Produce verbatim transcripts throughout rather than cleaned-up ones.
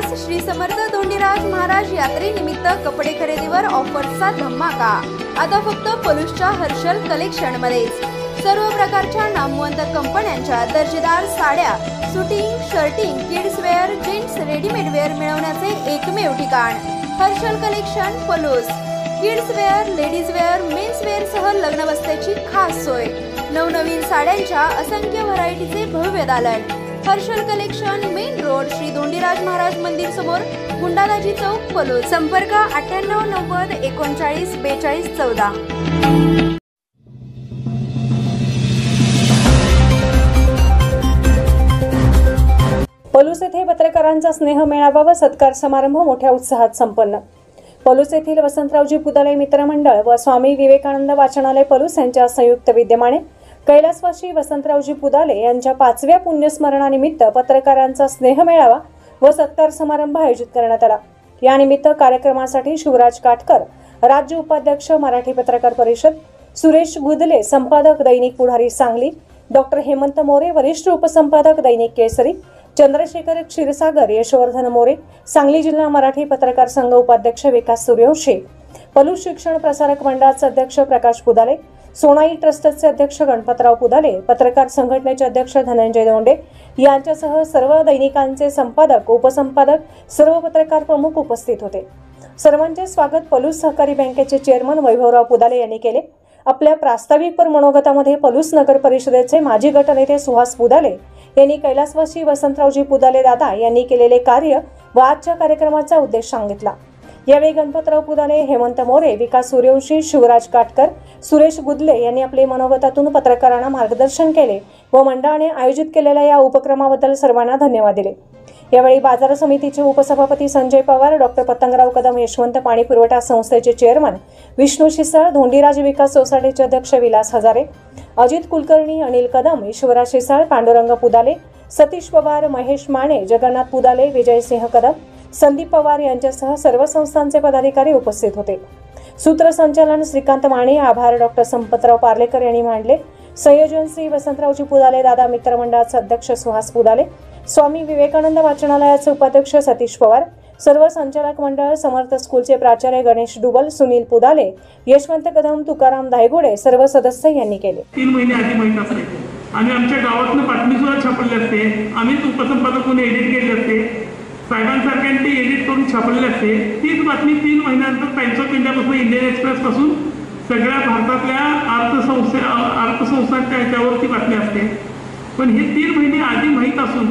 कैलास श्री समर्थ धोंडीराज महाराज यात्रेनिमित्त कपडे खरेदीवर ऑफर्सचा धमाका। आता फक्त पलूसच्या हर्षल कलेक्शन मध्येच सर्व प्रकारच्या नामवंत कंपन्यांच्या दर्जेदार साड्या, suiting, shirting, kids wear, gents readymade wear मिळवण्याचे एकमेव ठिकाण Harshal collection Palus. Kids wear, ladies wear, men's wear सह लग्नबस्त्याची खास सोय, नवनवीन साड्यांच्या असंख्य व्हरायटीचे भव्य दालन। Harshal collection, main road, Shri Dhondiraj Maharaj मंदिर समोर, गुंडादाजी चौक, पलूस। संपर्क अठ्ठ्याण्णव नव्वद एकोणचाळीस बेचाळीस चौदा। पलूस येथे पत्रकारांचा स्नेह मेळावा व सत्कार समारंभ मोठ्या उत्साहात संपन्न। पलूस येथील वसंतरावजी पुदाले मित्रमंडळ व स्वामी विवेकानंद वाचनालय पलूस यांच्या संयुक्त विद्यमाने कैलासवासी वसंतरावजी पुदाले यांच्या पाचव्या पुण्यस्मरणानिमित्त पत्रकारांचा स्नेह मेळावा व सत्कार समारंभ आयोजित करण्यात आला। या निमित्त कार्यक्रमासाठी शिवराज काटकर, राज्य उपाध्यक्ष मराठी पत्रकार परिषद, सुरेश गुदले, संपादक दैनिक पुढारी सांगली, डॉक्टर हेमंत मोरे, वरिष्ठ उपसंपादक दैनिक केसरी, चंद्रशेखर क्षीरसागर, यशवर्धन मोरे, सांगली जिल्हा मराठी पत्रकार संघ उपाध्यक्ष विकास सूर्यवंशी, पलूस शिक्षण प्रसारक मंडळाचे अध्यक्ष प्रकाश पुदाले, सोनाई ट्रस्टचे अध्यक्ष गणपतराव पुदाले, पत्रकार संघटनेचे अध्यक्ष धनंजय दोंडे यांच्यासह सर्व दैनिकांचे संपादक, उपसंपादक, सर्व पत्रकार प्रमुख उपस्थित होते। सर्वांचे स्वागत पलूस सहकारी बँकेचे चेअरमन वैभवराव पुदाले यांनी केले। आपल्या प्रास्ताविक मनोगतामध्ये पलूस नगर परिषदेचे माजी गटनेते सुहास पुदाले यांनी कैलासवासी वसंतरावजी पुदाले दादा यांनी केलेले कार्य व आजच्या कार्यक्रमाचा उद्देश सांगितला। यावेळी गणपतराव पुदाले, हेमंत मोरे, विकास सूर्यवंशी, शिवराज काटकर, सुरेश गुदले यांनी आपले मनोगतातून पत्रकारांना मार्गदर्शन केले व मंडळाने आयोजित केलेल्या या उपक्रमाबद्दल सर्वांना धन्यवाद दिले। यावेळी बाजार समितीचे उपसभापती संजय पवार, डॉक्टर पतंगराव कदम, यशवंत पाणी पुरवठा संस्थेचे चेअरमन विष्णू शिसळ, धोंडीराज विकास सोसायटीचे अध्यक्ष विलास हजारे, अजित कुलकर्णी, अनिल कदम, ईश्वराज शिसाळ, पांडुरंग पुदाले, सतीश पवार, महेश माने, जगन्नाथ पुदाले, विजयसिंह कदम, संदीप पवार यांच्यासह सर्व संस्थांचे पदाधिकारी उपस्थित होते। सूत्रसंचालन श्रीकांत माने, आभार डॉक्टर संपतराव पार्लेकर यांनी मांडले। संयोजन श्री वसंतरावजी पुदाले दादा मित्रमंडळाचे अध्यक्ष सुहास पुदाले, स्वामी विवेकानंद वाचनालयाचे उपाध्यक्ष सतीश पवार, सर्व संचालक मंडळ, समर्थ स्कूलचे प्राचार्य गणेश डुबल, सुनील पुदाले, यशवंत कदम, तुकाराम धायगुडे सर्व सदस्य यांनी केले। तीन महिने आधी माहित असते आणि आमच्या गावातून बातमी सुद्धा छापलेली असते, आम्हीच उपसंपादक म्हणून एडिट केले असते, साहेबांसारख्यांनी ते एडिट करून छापलेले असते। तीच बातमी तीन महिन्यानंतर टाइम्स ऑफ इंडियापासून, इंडियन एक्सप्रेस पासून सगळ्या भारतातल्या अर्थसंस्थे अर्थसंस्थांच्या ह्याच्यावरती बातमी असते। पण हे तीन महिने आधी माहीत असून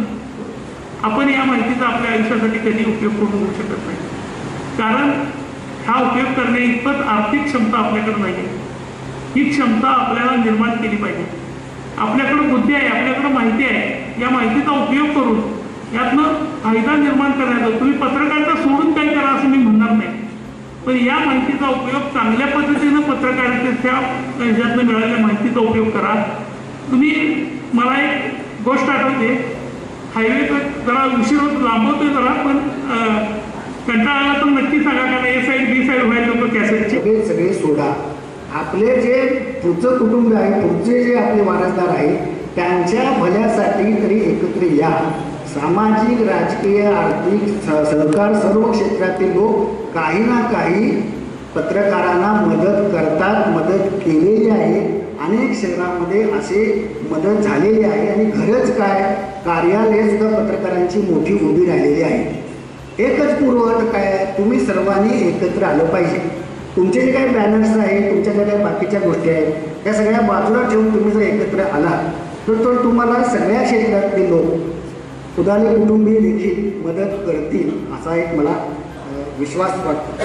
आपण या माहितीचा आपल्या आयुष्यासाठी कधी उपयोग करून घेऊ शकत नाही, कारण हा उपयोग करणे इतपत आर्थिक क्षमता आपल्याकडे नाही आहे। ही क्षमता आपल्याला निर्माण केली पाहिजे। आपल्याकडे बुद्धी आहे, आपल्याकडे माहिती आहे, या माहितीचा उपयोग करून यातनं फायदा निर्माण करण्याचा, तुम्ही पत्रकारिता सोडून काय करा असं मी म्हणणार नाही, पण या माहितीचा उपयोग चांगल्या पद्धतीनं पत्रकारितेच्या ह्याच्यातनं मिळालेल्या माहितीचा उपयोग करा। तुम्ही मला एक गोष्ट आठवते, हायवे जरा उशीर होत लांबवतोय जरा, पण कंटाळा आला तर नक्की सांगा, कारण ए साईड बी साईड व्हायला नको कॅसेटचे सगळे सोडा। आपले जे पुढचं कुटुंब आहे, पुढचे जे आपले वारसदार आहे, त्यांच्या भल्यासाठी तरी एकत्र या। सामाजिक, राजकीय, आर्थिक, सहकार सर्व क्षेत्रातील लोक काही ना काही पत्रकारांना मदत करतात, मदत केलेली आहे। अनेक शहरांमध्ये असे मदत झालेली आहे आणि खरंच काय कार्यालय सुद्धा पत्रकारांची मोठी उभी राहिलेली आहे। एकच पूर्वअट काय, तुम्ही सर्वांनी एकत्र आलं पाहिजे। तुमचे जे काही बॅनर्स आहेत, तुमच्या ज्या काही बाकीच्या गोष्टी आहेत, त्या सगळ्या बाजूला ठेवून तुम्ही जर एकत्र आला तर तो तुम्हाला सगळ्या क्षेत्रातले लोक, पुदाले कुटुंबीय देखील मदत करतील असा एक मला विश्वास वाटतो।